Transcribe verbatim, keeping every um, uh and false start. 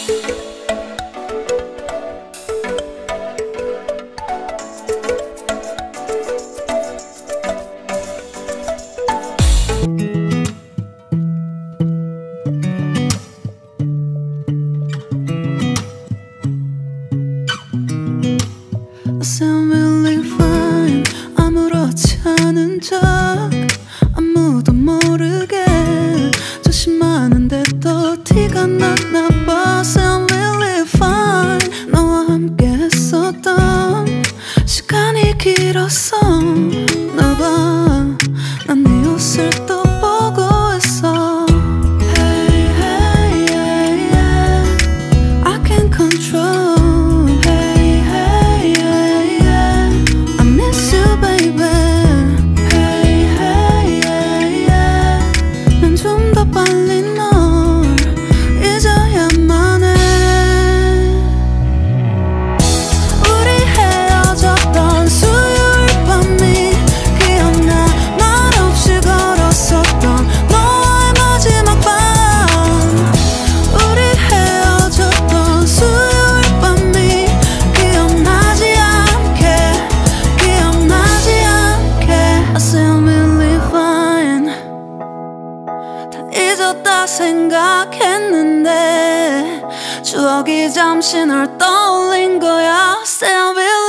sound really fine. 아무렇지 않은 척 아무도 모르게 조심하는데 또 티가 났나 봐. Sound really fine. 너와 함께 했었던 시간이 길었어 나 봐. 난 네 옷을 또 보고 있어. Hey, hey, yeah, yeah. I can't control. 잊었다 생각했는데 추억이 잠시 널 떠올린 거야. Still